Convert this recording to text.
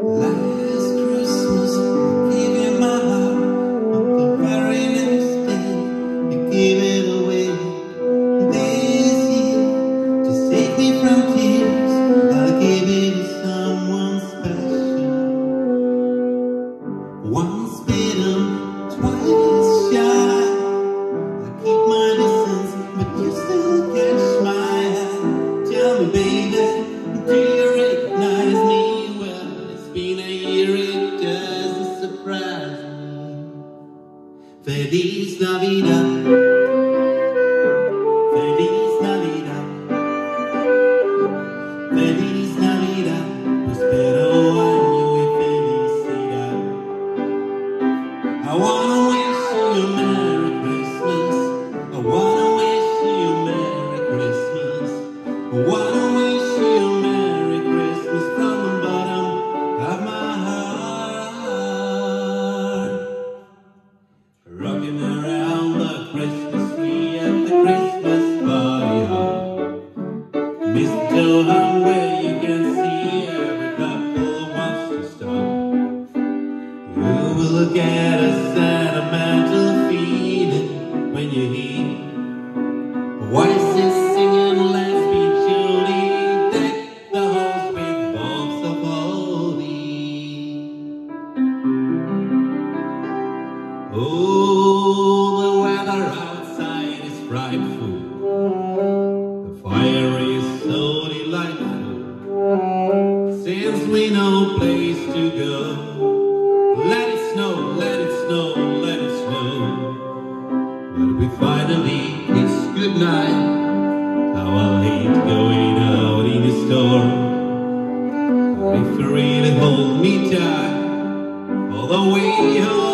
Last Christmas, I gave you my heart, but the very next day, you gave it away. This year, to save me from tears, I'll give it to someone special. Once bitten, twice shy. I keep my distance, but you still catch my eye. Tell me, baby, do you recognize me? Well, it's been a year, it doesn't surprise me. Feliz Navidad, Feliz Navidad, Feliz Navidad, prospero año y felicidad. I wanna wish you a Merry Christmas. I wanna wish you a Merry Christmas. I wanna wish you a Merry Christmas from the bottom of my heart. Rocking around the Christmas tree at the Christmas party hall. Mistletoe hung where you can see every couple wants to stop. You will get a sentimental feeling when you hear voices singing "Let's Be Jolly," deck the halls with bulbs of holly. Oh, the weather outside is frightful. The fire is so delightful. Since we know place to go, let it snow, let it snow, let it snow. But we finally kiss goodnight. How I hate going out in the storm. But if you really hold me tight all the way home,